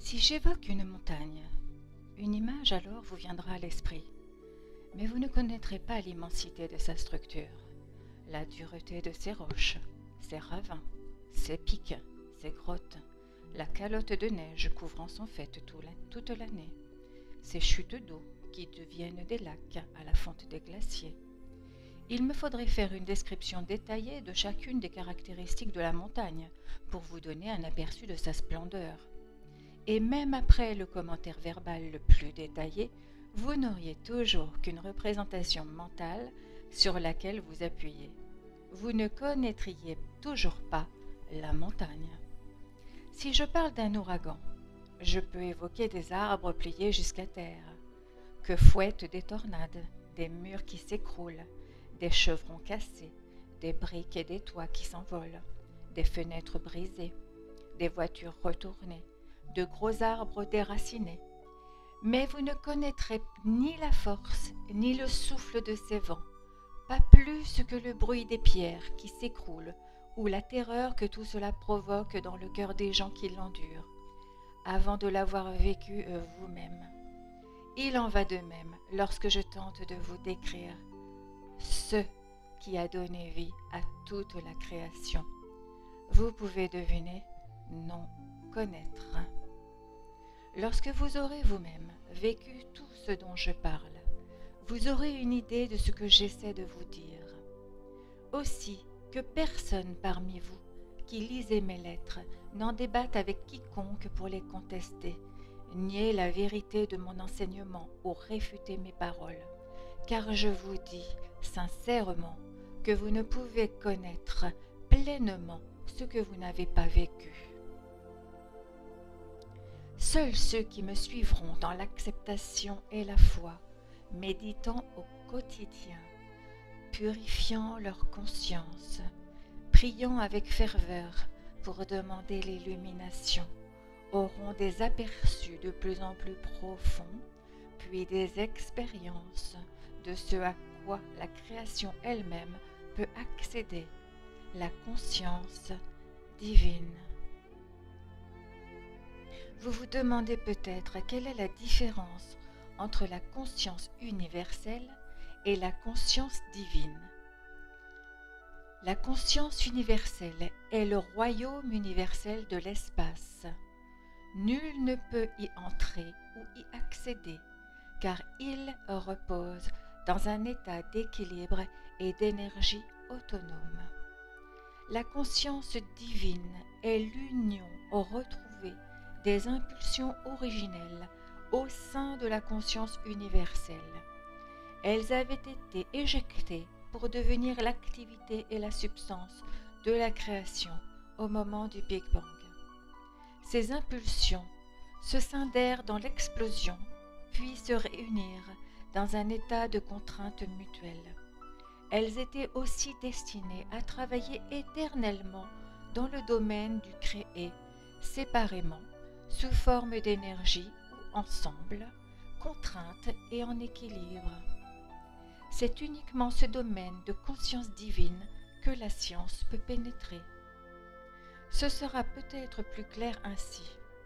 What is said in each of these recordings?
Si j'évoque une montagne, une image alors vous viendra à l'esprit, mais vous ne connaîtrez pas l'immensité de sa structure, la dureté de ses roches, ses ravins, ses pics, ses grottes, la calotte de neige couvrant son faîte toute l'année, ses chutes d'eau qui deviennent des lacs à la fonte des glaciers. Il me faudrait faire une description détaillée de chacune des caractéristiques de la montagne pour vous donner un aperçu de sa splendeur. Et même après le commentaire verbal le plus détaillé, vous n'auriez toujours qu'une représentation mentale sur laquelle vous appuyez. Vous ne connaîtriez toujours pas la montagne. Si je parle d'un ouragan, je peux évoquer des arbres pliés jusqu'à terre, que fouettent des tornades, des murs qui s'écroulent, des chevrons cassés, des briques et des toits qui s'envolent, des fenêtres brisées, des voitures retournées, de gros arbres déracinés. Mais vous ne connaîtrez ni la force ni le souffle de ces vents, pas plus que le bruit des pierres qui s'écroulent ou la terreur que tout cela provoque dans le cœur des gens qui l'endurent, avant de l'avoir vécu vous-même. Il en va de même lorsque je tente de vous décrire ce qui a donné vie à toute la création. Vous pouvez deviner, non connaître. Lorsque vous aurez vous-même vécu tout ce dont je parle, vous aurez une idée de ce que j'essaie de vous dire. Aussi que personne parmi vous qui lisez mes lettres n'en débatte avec quiconque pour les contester, nier la vérité de mon enseignement ou réfuter mes paroles, car je vous dis sincèrement que vous ne pouvez connaître pleinement ce que vous n'avez pas vécu. Seuls ceux qui me suivront dans l'acceptation et la foi, méditant au quotidien, purifiant leur conscience, priant avec ferveur pour demander l'illumination, auront des aperçus de plus en plus profonds, puis des expériences de ce à quoi la création elle-même peut accéder, la conscience divine. Vous vous demandez peut-être quelle est la différence entre la conscience universelle et la conscience divine. La conscience universelle est le royaume universel de l'espace. Nul ne peut y entrer ou y accéder, car il repose dans un état d'équilibre et d'énergie autonome. La conscience divine est l'union retrouvée des impulsions originelles au sein de la conscience universelle. Elles avaient été éjectées pour devenir l'activité et la substance de la création au moment du Big Bang. Ces impulsions se scindèrent dans l'explosion, puis se réunirent dans un état de contrainte mutuelle. Elles étaient aussi destinées à travailler éternellement dans le domaine du créé, séparément, sous forme d'énergie ou ensemble, contrainte et en équilibre. C'est uniquement ce domaine de conscience divine que la science peut pénétrer. Ce sera peut-être plus clair ainsi.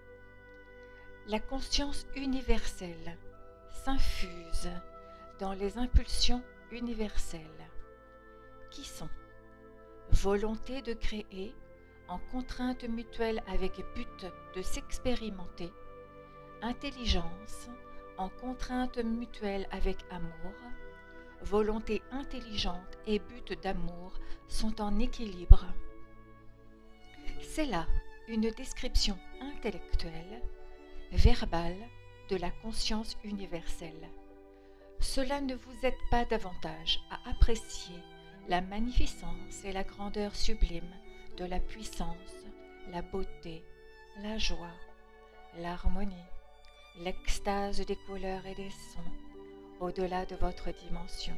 La conscience universelle s'infuse dans les impulsions universelles, qui sont volonté de créer en contrainte mutuelle avec but de s'expérimenter, intelligence en contrainte mutuelle avec amour, volonté intelligente et but d'amour sont en équilibre. C'est là une description intellectuelle, verbale de la conscience universelle. Cela ne vous aide pas davantage à apprécier la magnificence et la grandeur sublime de la puissance, la beauté, la joie, l'harmonie, l'extase des couleurs et des sons, au-delà de votre dimension.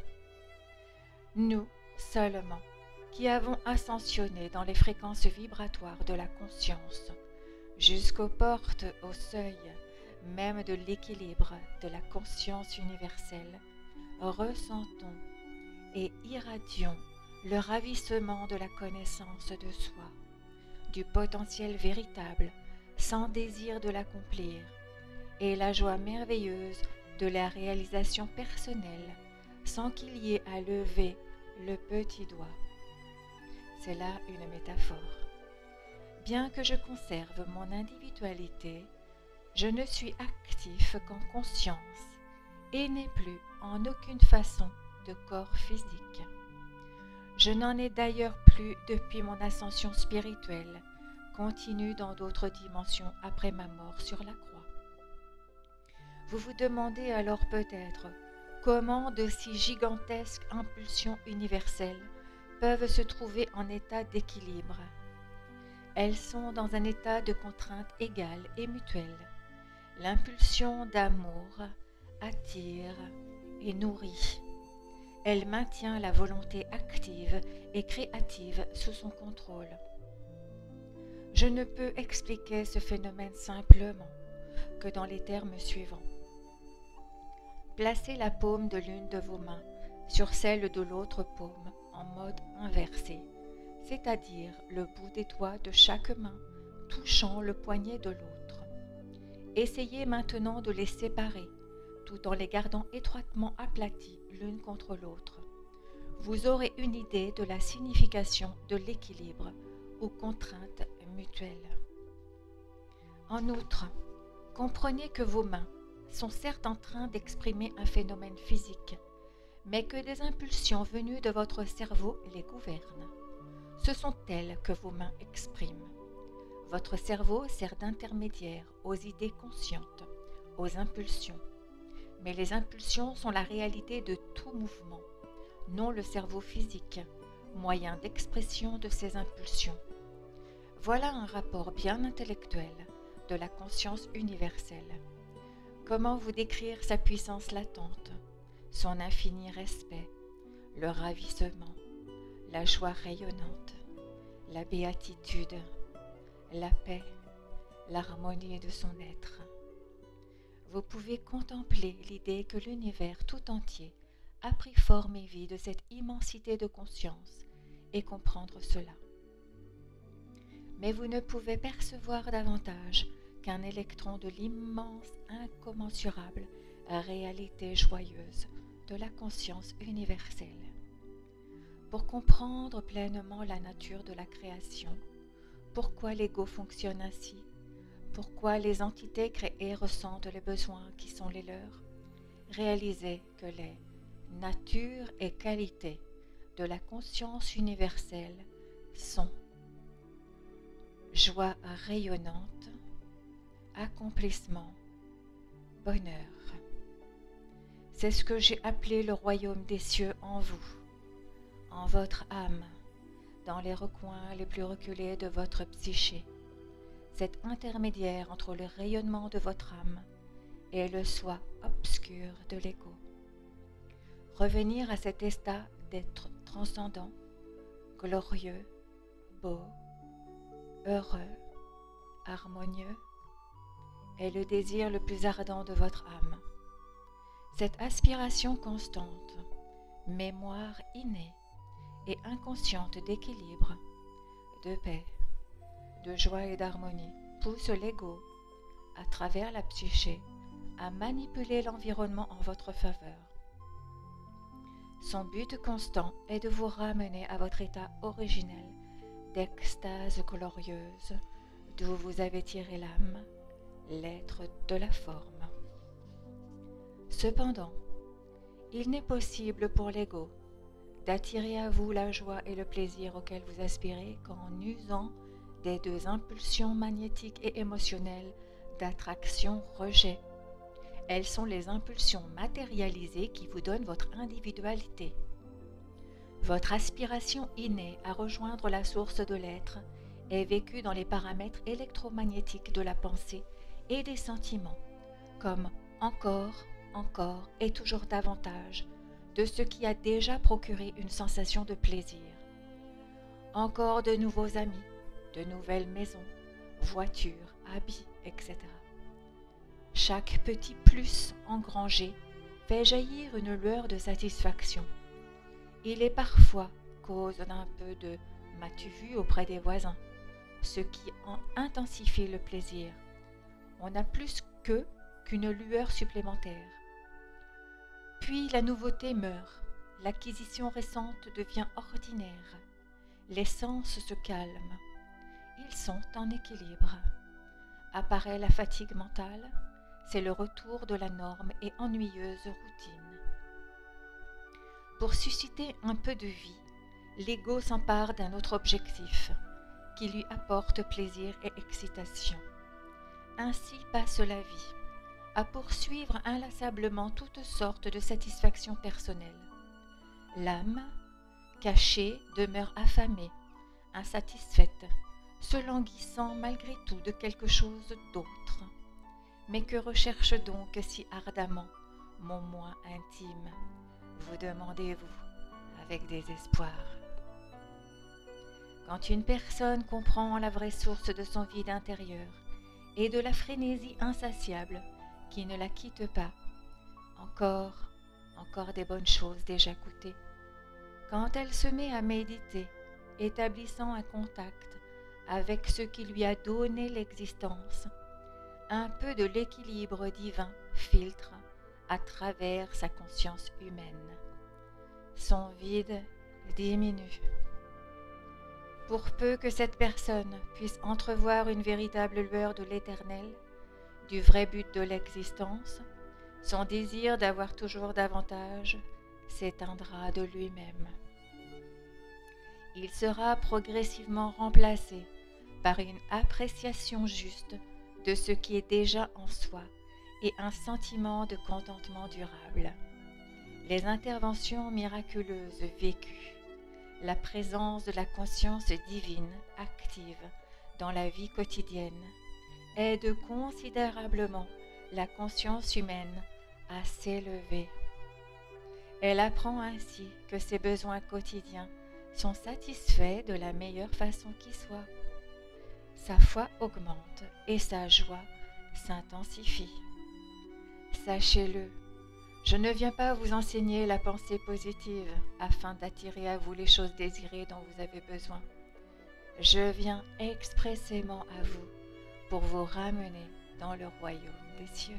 Nous seulement, qui avons ascensionné dans les fréquences vibratoires de la conscience, jusqu'aux portes, au seuil, même de l'équilibre de la conscience universelle, ressentons et irradions le ravissement de la connaissance de soi, du potentiel véritable sans désir de l'accomplir, et la joie merveilleuse de la réalisation personnelle, sans qu'il y ait à lever le petit doigt. C'est là une métaphore. Bien que je conserve mon individualité, je ne suis actif qu'en conscience et n'ai plus en aucune façon de corps physique. Je n'en ai d'ailleurs plus depuis mon ascension spirituelle, continue dans d'autres dimensions après ma mort sur la croix. Vous vous demandez alors peut-être comment de si gigantesques impulsions universelles peuvent se trouver en état d'équilibre. Elles sont dans un état de contrainte égale et mutuelle. L'impulsion d'amour attire et nourrit. Elle maintient la volonté active et créative sous son contrôle. Je ne peux expliquer ce phénomène simplement que dans les termes suivants. Placez la paume de l'une de vos mains sur celle de l'autre paume en mode inversé, c'est-à-dire le bout des doigts de chaque main touchant le poignet de l'autre. Essayez maintenant de les séparer, tout en les gardant étroitement aplatis l'une contre l'autre. Vous aurez une idée de la signification de l'équilibre ou contrainte mutuelle. En outre, comprenez que vos mains sont certes en train d'exprimer un phénomène physique, mais que des impulsions venues de votre cerveau les gouvernent. Ce sont elles que vos mains expriment. Votre cerveau sert d'intermédiaire aux idées conscientes, aux impulsions. Mais les impulsions sont la réalité de tout mouvement, non le cerveau physique, moyen d'expression de ces impulsions. Voilà un rapport bien intellectuel de la conscience universelle. Comment vous décrire sa puissance latente, son infini respect, le ravissement, la joie rayonnante, la béatitude, la paix, l'harmonie de son être. Vous pouvez contempler l'idée que l'univers tout entier a pris forme et vie de cette immensité de conscience et comprendre cela. Mais vous ne pouvez percevoir davantage qu'un électron de l'immense, incommensurable réalité joyeuse de la conscience universelle. Pour comprendre pleinement la nature de la création, pourquoi l'ego fonctionne ainsi, pourquoi les entités créées ressentent les besoins qui sont les leurs, réalisez que les natures et qualités de la conscience universelle sont joie rayonnante, accomplissement, bonheur. C'est ce que j'ai appelé le royaume des cieux en vous, en votre âme, dans les recoins les plus reculés de votre psyché, cet intermédiaire entre le rayonnement de votre âme et le soi obscur de l'ego. Revenir à cet état d'être transcendant, glorieux, beau, heureux, harmonieux, est le désir le plus ardent de votre âme. Cette aspiration constante, mémoire innée et inconsciente d'équilibre, de paix, de joie et d'harmonie pousse l'ego, à travers la psyché, à manipuler l'environnement en votre faveur. Son but constant est de vous ramener à votre état originel d'extase glorieuse, d'où vous avez tiré l'âme, l'être de la forme. Cependant, il n'est possible pour l'ego d'attirer à vous la joie et le plaisir auquel vous aspirez qu'en usant des deux impulsions magnétiques et émotionnelles d'attraction-rejet. Elles sont les impulsions matérialisées qui vous donnent votre individualité. Votre aspiration innée à rejoindre la source de l'être est vécue dans les paramètres électromagnétiques de la pensée et des sentiments, comme encore et toujours davantage de ce qui a déjà procuré une sensation de plaisir. Encore de nouveaux amis, de nouvelles maisons, voitures, habits, etc. Chaque petit plus engrangé fait jaillir une lueur de satisfaction. Il est parfois cause d'un peu de « m'as-tu vu » auprès des voisins, ce qui en intensifie le plaisir. On n'a plus qu'une lueur supplémentaire. Puis la nouveauté meurt, l'acquisition récente devient ordinaire, les sens se calment, ils sont en équilibre. Apparaît la fatigue mentale, c'est le retour de la norme et ennuyeuse routine. Pour susciter un peu de vie, l'ego s'empare d'un autre objectif, qui lui apporte plaisir et excitation. Ainsi passe la vie, à poursuivre inlassablement toutes sortes de satisfactions personnelles. L'âme, cachée, demeure affamée, insatisfaite, se languissant malgré tout de quelque chose d'autre. Mais que recherche donc si ardemment mon moi intime, vous demandez-vous avec désespoir. Quand une personne comprend la vraie source de son vide intérieur et de la frénésie insatiable qui ne la quitte pas, encore des bonnes choses déjà goûtées, quand elle se met à méditer, établissant un contact avec ce qui lui a donné l'existence, un peu de l'équilibre divin filtre à travers sa conscience humaine. Son vide diminue. Pour peu que cette personne puisse entrevoir une véritable lueur de l'éternel, du vrai but de l'existence, son désir d'avoir toujours davantage s'éteindra de lui-même. Il sera progressivement remplacé par une appréciation juste de ce qui est déjà en soi et un sentiment de contentement durable. Les interventions miraculeuses vécues, la présence de la conscience divine active dans la vie quotidienne aide considérablement la conscience humaine à s'élever. Elle apprend ainsi que ses besoins quotidiens sont satisfaits de la meilleure façon qui soit. Sa foi augmente et sa joie s'intensifie. Sachez-le, je ne viens pas vous enseigner la pensée positive afin d'attirer à vous les choses désirées dont vous avez besoin. Je viens expressément à vous pour vous ramener dans le royaume des cieux.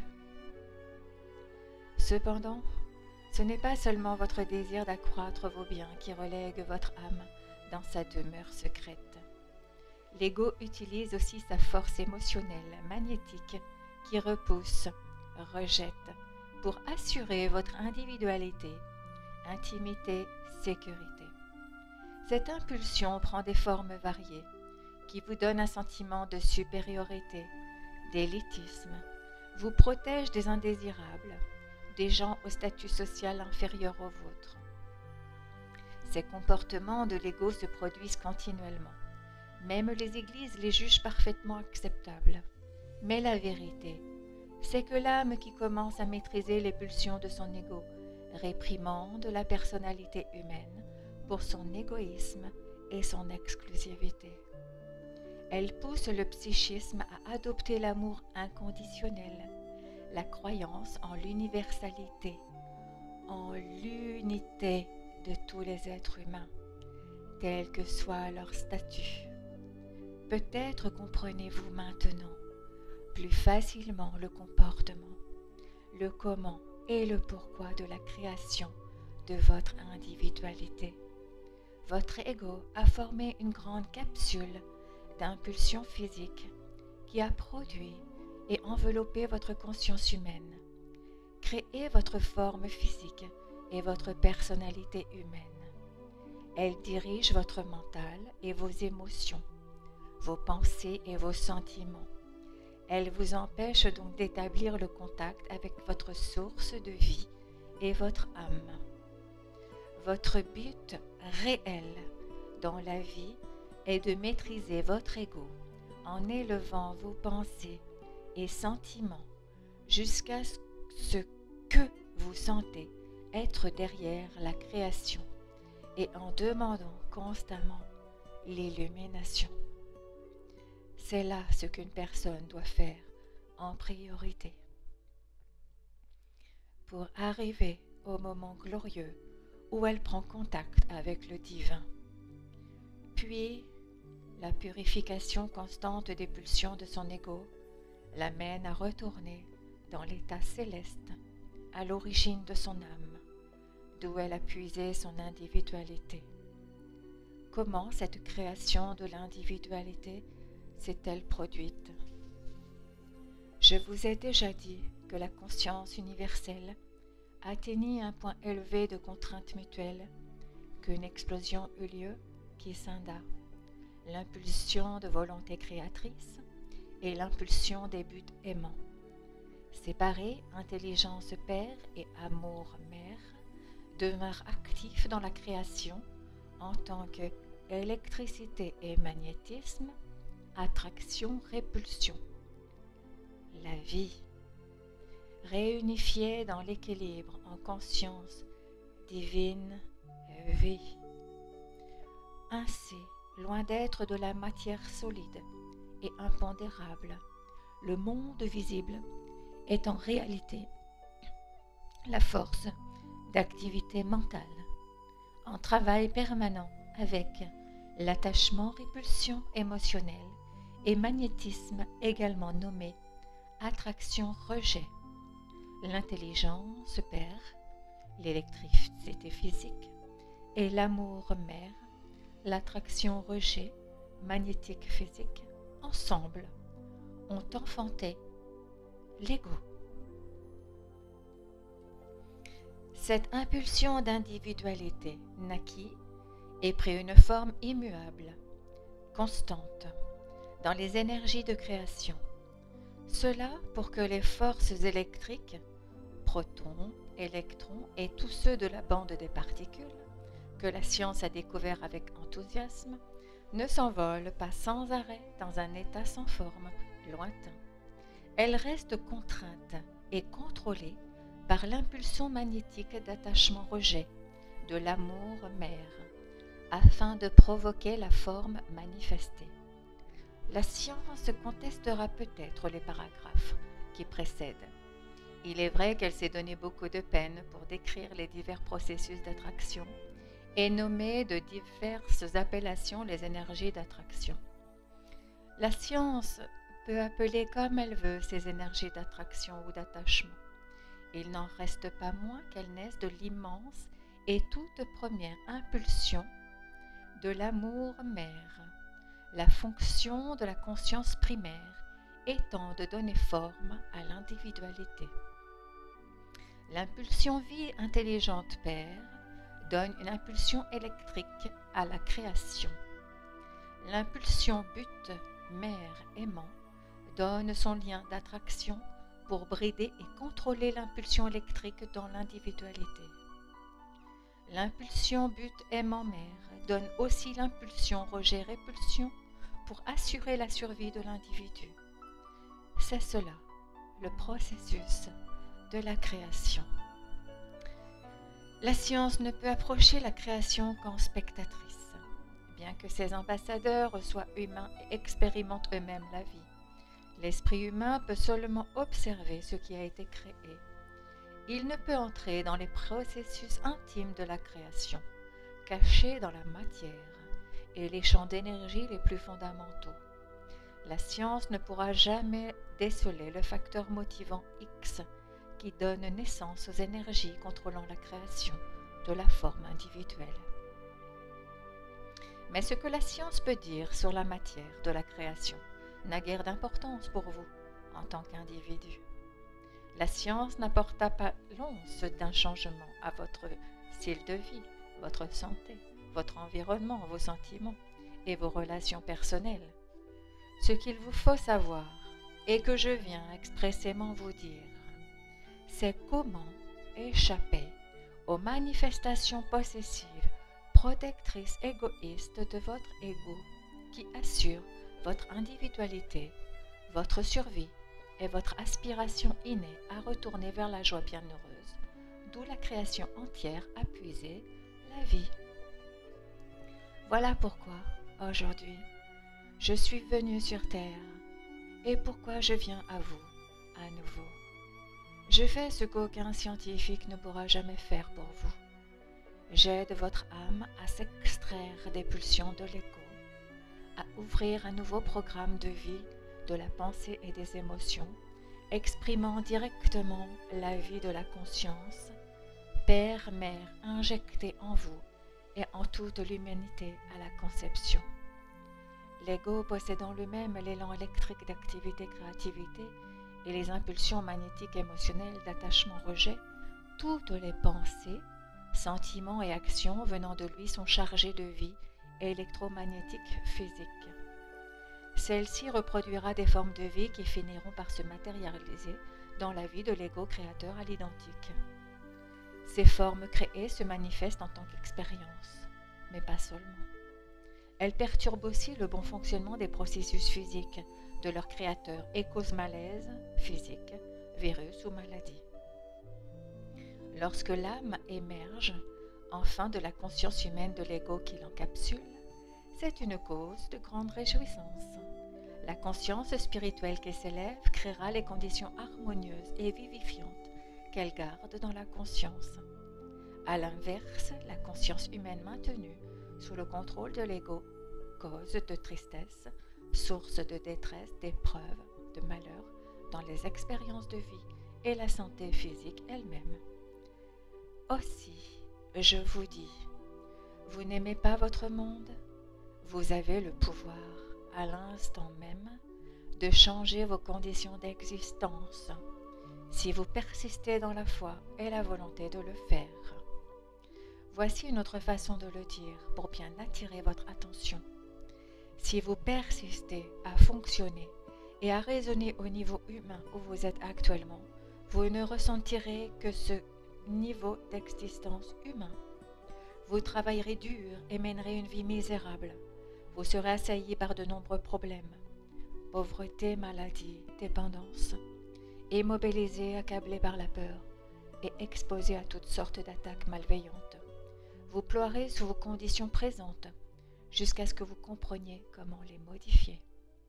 Cependant, ce n'est pas seulement votre désir d'accroître vos biens qui relègue votre âme dans sa demeure secrète. L'ego utilise aussi sa force émotionnelle, magnétique, qui repousse, rejette, pour assurer votre individualité, intimité, sécurité. Cette impulsion prend des formes variées, qui vous donnent un sentiment de supériorité, d'élitisme, vous protège des indésirables, des gens au statut social inférieur au vôtre. Ces comportements de l'ego se produisent continuellement. Même les églises les jugent parfaitement acceptables. Mais la vérité, c'est que l'âme qui commence à maîtriser les pulsions de son ego réprimande la personnalité humaine pour son égoïsme et son exclusivité. Elle pousse le psychisme à adopter l'amour inconditionnel, la croyance en l'universalité, en l'unité de tous les êtres humains, quel que soit leur statut. Peut-être comprenez-vous maintenant plus facilement le comportement, le comment et le pourquoi de la création de votre individualité. Votre ego a formé une grande capsule d'impulsions physiques qui a produit et enveloppé votre conscience humaine, créé votre forme physique et votre personnalité humaine. Elle dirige votre mental et vos émotions, vos pensées et vos sentiments. Elle vous empêche donc d'établir le contact avec votre source de vie et votre âme. Votre but réel dans la vie est de maîtriser votre ego en élevant vos pensées et sentiments jusqu'à ce que vous sentez être derrière la création et en demandant constamment l'illumination. C'est là ce qu'une personne doit faire en priorité. Pour arriver au moment glorieux où elle prend contact avec le divin. Puis, la purification constante des pulsions de son ego l'amène à retourner dans l'état céleste, à l'origine de son âme, d'où elle a puisé son individualité. Comment cette création de l'individualité s'est-elle produite? Je vous ai déjà dit que la conscience universelle atteignit un point élevé de contrainte mutuelle, qu'une explosion eut lieu qui scinda l'impulsion de volonté créatrice et l'impulsion des buts aimants. Séparés, intelligence père et amour mère demeurent actifs dans la création en tant que électricité et magnétisme, attraction-répulsion. La vie, réunifiée dans l'équilibre en conscience divine, vie. Ainsi, loin d'être de la matière solide et impondérable, le monde visible est en réalité la force d'activité mentale, en travail permanent avec l'attachement-répulsion émotionnelle et magnétisme également nommé attraction-rejet. L'intelligence père, l'électricité physique et l'amour-mère, l'attraction-rejet magnétique physique, ensemble, ont enfanté l'ego. Cette impulsion d'individualité naquit et prit une forme immuable, constante, dans les énergies de création. Cela pour que les forces électriques, protons, électrons et tous ceux de la bande des particules, que la science a découvert avec enthousiasme, ne s'envolent pas sans arrêt dans un état sans forme, lointain. Elles restent contraintes et contrôlées par l'impulsion magnétique d'attachement-rejet de l'amour-mère, afin de provoquer la forme manifestée. La science contestera peut-être les paragraphes qui précèdent. Il est vrai qu'elle s'est donné beaucoup de peine pour décrire les divers processus d'attraction et nommer de diverses appellations les énergies d'attraction. La science peut appeler comme elle veut ces énergies d'attraction ou d'attachement. Il n'en reste pas moins qu'elles naissent de l'immense et toute première impulsion de l'amour-mère, la fonction de la conscience primaire étant de donner forme à l'individualité. L'impulsion vie intelligente père donne une impulsion électrique à la création. L'impulsion but mère aimant donne son lien d'attraction pour brider et contrôler l'impulsion électrique dans l'individualité. L'impulsion but aimant mère donne aussi l'impulsion rejet-répulsion pour assurer la survie de l'individu. C'est cela, le processus de la création. La science ne peut approcher la création qu'en spectatrice, bien que ses ambassadeurs soient humains et expérimentent eux-mêmes la vie. L'esprit humain peut seulement observer ce qui a été créé. Il ne peut entrer dans les processus intimes de la création, cachés dans la matière et les champs d'énergie les plus fondamentaux. La science ne pourra jamais déceler le facteur motivant X qui donne naissance aux énergies contrôlant la création de la forme individuelle. Mais ce que la science peut dire sur la matière de la création n'a guère d'importance pour vous en tant qu'individu. La science n'apporta pas l'once d'un changement à votre style de vie, votre santé, votre environnement, vos sentiments et vos relations personnelles. Ce qu'il vous faut savoir et que je viens expressément vous dire, c'est comment échapper aux manifestations possessives, protectrices, égoïstes de votre ego qui assurent votre individualité, votre survie et votre aspiration innée à retourner vers la joie bienheureuse, d'où la création entière a puisé la vie. Voilà pourquoi, aujourd'hui, je suis venue sur Terre et pourquoi je viens à vous, à nouveau. Je fais ce qu'aucun scientifique ne pourra jamais faire pour vous. J'aide votre âme à s'extraire des pulsions de l'ego, à ouvrir un nouveau programme de vie de la pensée et des émotions, exprimant directement la vie de la conscience, Père, Mère injectée en vous et en toute l'humanité à la conception. L'ego possédant lui-même l'élan électrique d'activité-créativité et les impulsions magnétiques émotionnelles d'attachement-rejet, toutes les pensées, sentiments et actions venant de lui sont chargées de vie électromagnétique physique. Celle-ci reproduira des formes de vie qui finiront par se matérialiser dans la vie de l'ego créateur à l'identique. Ces formes créées se manifestent en tant qu'expérience, mais pas seulement. Elles perturbent aussi le bon fonctionnement des processus physiques de leur créateur et causent malaise physique, virus ou maladie. Lorsque l'âme émerge enfin de la conscience humaine de l'ego qui l'encapsule, c'est une cause de grande réjouissance. La conscience spirituelle qui s'élève créera les conditions harmonieuses et vivifiantes qu'elle garde dans la conscience. À l'inverse, la conscience humaine maintenue sous le contrôle de l'ego cause de tristesse, source de détresse, d'épreuves, de malheur dans les expériences de vie et la santé physique elle-même. Aussi, je vous dis, vous n'aimez pas votre monde? Vous avez le pouvoir, à l'instant même, de changer vos conditions d'existence, si vous persistez dans la foi et la volonté de le faire. Voici une autre façon de le dire pour bien attirer votre attention. Si vous persistez à fonctionner et à raisonner au niveau humain où vous êtes actuellement, vous ne ressentirez que ce niveau d'existence humain. Vous travaillerez dur et mènerez une vie misérable. Vous serez assailli par de nombreux problèmes. Pauvreté, maladie, dépendance. Immobilisé, accablé par la peur et exposé à toutes sortes d'attaques malveillantes. Vous pleurez sous vos conditions présentes jusqu'à ce que vous compreniez comment les modifier.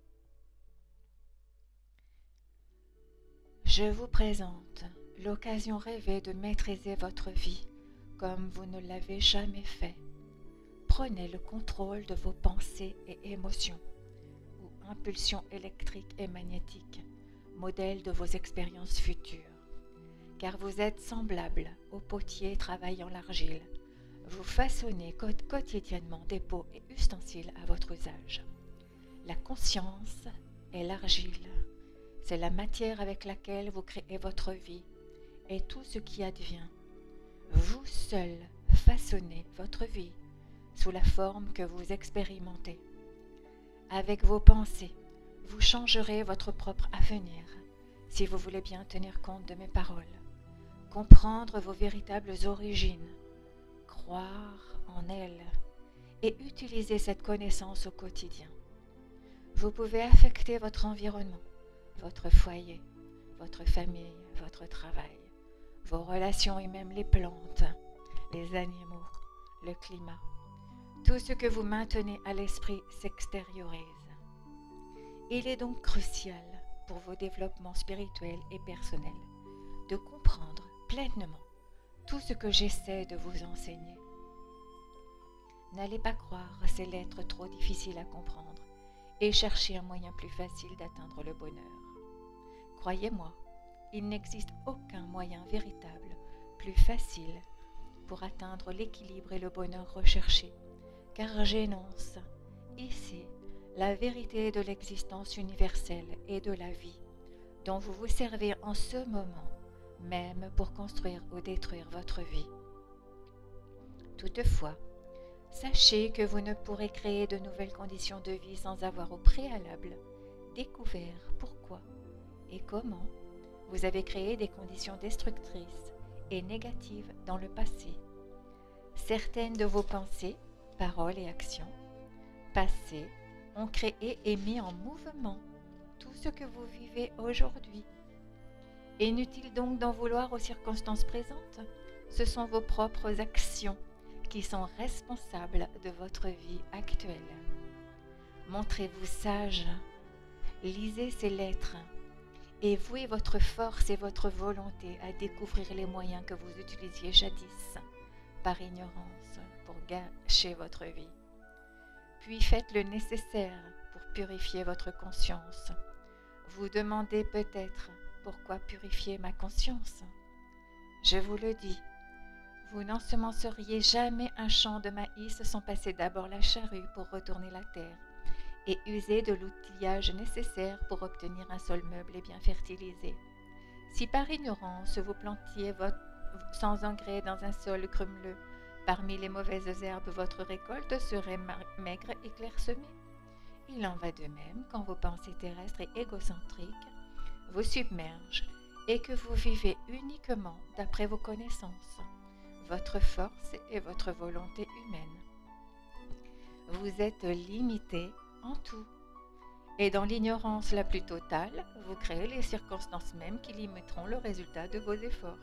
Je vous présente l'occasion rêvée de maîtriser votre vie comme vous ne l'avez jamais fait. Prenez le contrôle de vos pensées et émotions, ou impulsions électriques et magnétiques, modèle de vos expériences futures. Car vous êtes semblable au potier travaillant l'argile. Vous façonnez quotidiennement des pots et ustensiles à votre usage. La conscience est l'argile. C'est la matière avec laquelle vous créez votre vie et tout ce qui advient. Vous seul façonnez votre vie sous la forme que vous expérimentez. Avec vos pensées, vous changerez votre propre avenir si vous voulez bien tenir compte de mes paroles, comprendre vos véritables origines, croire en elles et utiliser cette connaissance au quotidien. Vous pouvez affecter votre environnement, votre foyer, votre famille, votre travail, vos relations et même les plantes, les animaux, le climat. Tout ce que vous maintenez à l'esprit s'extériorise. Il est donc crucial pour vos développements spirituels et personnels de comprendre pleinement tout ce que j'essaie de vous enseigner. N'allez pas croire ces lettres trop difficiles à comprendre et chercher un moyen plus facile d'atteindre le bonheur. Croyez-moi, il n'existe aucun moyen véritable plus facile pour atteindre l'équilibre et le bonheur recherché, car j'énonce ici la vérité de l'existence universelle et de la vie, dont vous vous servez en ce moment même pour construire ou détruire votre vie. Toutefois, sachez que vous ne pourrez créer de nouvelles conditions de vie sans avoir au préalable découvert pourquoi et comment vous avez créé des conditions destructrices et négatives dans le passé. Certaines de vos pensées, paroles et actions passées ont créé et mis en mouvement tout ce que vous vivez aujourd'hui. Inutile donc d'en vouloir aux circonstances présentes, ce sont vos propres actions qui sont responsables de votre vie actuelle. Montrez-vous sage, lisez ces lettres et vouez votre force et votre volonté à découvrir les moyens que vous utilisiez jadis par ignorance pour gâcher votre vie. puis faites le nécessaire pour purifier votre conscience. Vous demandez peut-être pourquoi purifier ma conscience. Je vous le dis, vous n'ensemenceriez jamais un champ de maïs sans passer d'abord la charrue pour retourner la terre et user de l'outillage nécessaire pour obtenir un sol meuble et bien fertilisé. Si par ignorance vous plantiez sans engrais dans un sol grumeleux, parmi les mauvaises herbes, votre récolte serait maigre et clairsemée. Il en va de même quand vos pensées terrestres et égocentriques vous submergent et que vous vivez uniquement d'après vos connaissances, votre force et votre volonté humaine. Vous êtes limité en tout. Et dans l'ignorance la plus totale, vous créez les circonstances mêmes qui limiteront le résultat de vos efforts.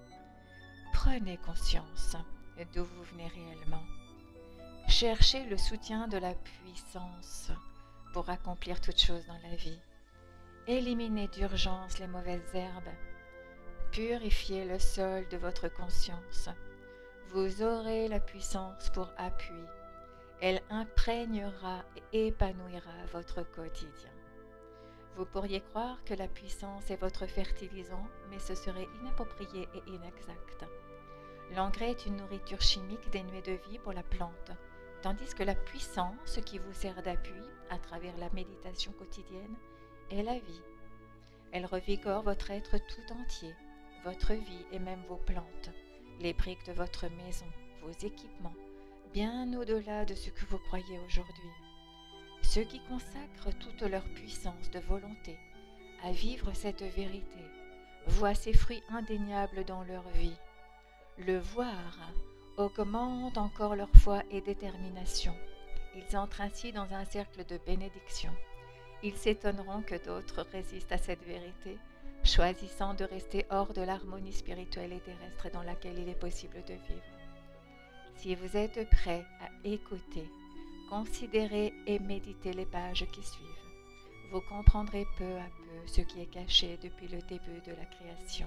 Prenez conscience d'où vous venez réellement. Cherchez le soutien de la puissance pour accomplir toute chose dans la vie. Éliminez d'urgence les mauvaises herbes. Purifiez le sol de votre conscience. Vous aurez la puissance pour appui. Elle imprégnera et épanouira votre quotidien. Vous pourriez croire que la puissance est votre fertilisant, mais ce serait inapproprié et inexact. L'engrais est une nourriture chimique dénuée de vie pour la plante, tandis que la puissance qui vous sert d'appui à travers la méditation quotidienne est la vie. Elle revigore votre être tout entier, votre vie et même vos plantes, les briques de votre maison, vos équipements, bien au-delà de ce que vous croyez aujourd'hui. Ceux qui consacrent toute leur puissance de volonté à vivre cette vérité voient ses fruits indéniables dans leur vie. Le voir augmente encore leur foi et détermination. Ils entrent ainsi dans un cercle de bénédiction. Ils s'étonneront que d'autres résistent à cette vérité, choisissant de rester hors de l'harmonie spirituelle et terrestre dans laquelle il est possible de vivre. Si vous êtes prêt à écouter, considérer et méditer les pages qui suivent, vous comprendrez peu à peu ce qui est caché depuis le début de la création.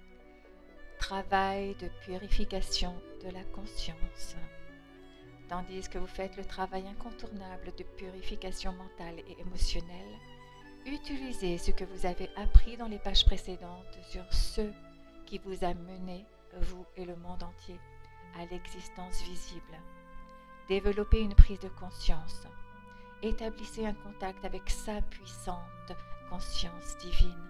Travail de purification de la conscience. Tandis que vous faites le travail incontournable de purification mentale et émotionnelle, utilisez ce que vous avez appris dans les pages précédentes sur ce qui vous a mené, vous et le monde entier, à l'existence visible. Développez une prise de conscience. Établissez un contact avec sa puissante conscience divine.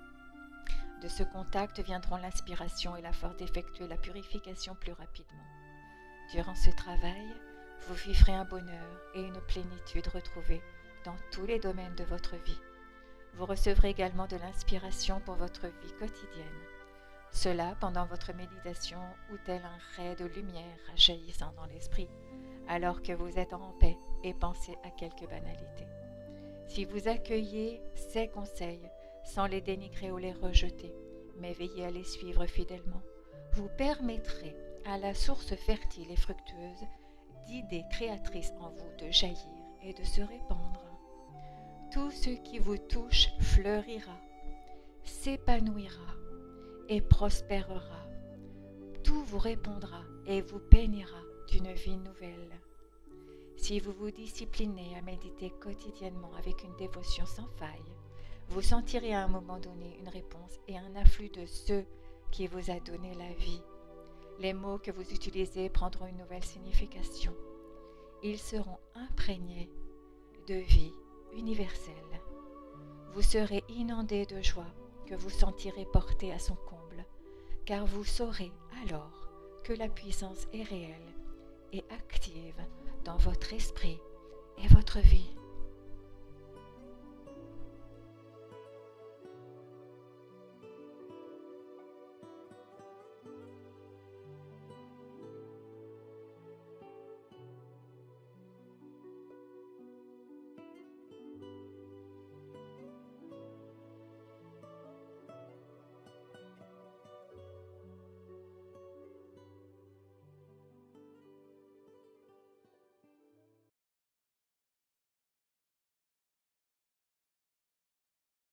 De ce contact viendront l'inspiration et la force d'effectuer la purification plus rapidement. Durant ce travail, vous vivrez un bonheur et une plénitude retrouvée dans tous les domaines de votre vie. Vous recevrez également de l'inspiration pour votre vie quotidienne. Cela pendant votre méditation ou tel un ray de lumière jaillissant dans l'esprit, alors que vous êtes en paix et pensez à quelques banalités. Si vous accueillez ces conseils sans les dénigrer ou les rejeter, mais veillez à les suivre fidèlement, vous permettrez à la source fertile et fructueuse d'idées créatrices en vous de jaillir et de se répandre. Tout ce qui vous touche fleurira, s'épanouira et prospérera. Tout vous répondra et vous bénira d'une vie nouvelle. Si vous vous disciplinez à méditer quotidiennement avec une dévotion sans faille, vous sentirez à un moment donné une réponse et un afflux de ce qui vous a donné la vie. Les mots que vous utilisez prendront une nouvelle signification. Ils seront imprégnés de vie universelle. Vous serez inondé de joie que vous sentirez porté à son comble, car vous saurez alors que la puissance est réelle et active dans votre esprit et votre vie.